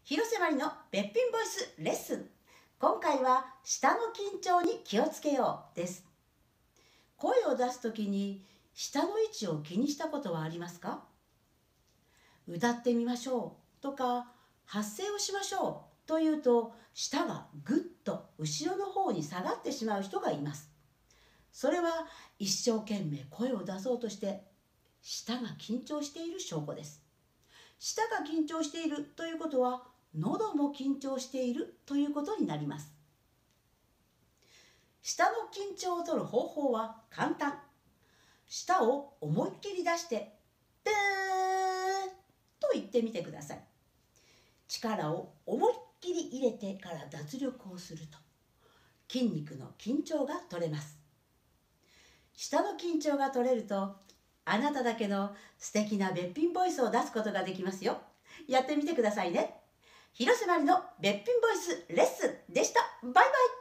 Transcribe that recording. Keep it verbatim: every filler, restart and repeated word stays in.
広瀬まりのべっぴんボイスレッスン。今回は舌の緊張に気をつけようです。声を出すときに舌の位置を気にしたことはありますか？歌ってみましょうとか発声をしましょうというと、舌がぐっと後ろの方に下がってしまう人がいます。それは一生懸命声を出そうとして舌が緊張している証拠です。舌が緊張しているということは、喉も緊張しているということになります。舌の緊張を取る方法は簡単。舌を思いっきり出して「プー」と言ってみてください。力を思いっきり入れてから脱力をすると、筋肉の緊張が取れます。舌の緊張が取れると、あなただけの素敵なべっぴんボイスを出すことができますよ。やってみてくださいね。広瀬まりのべっぴんボイスレッスンでした。バイバイ。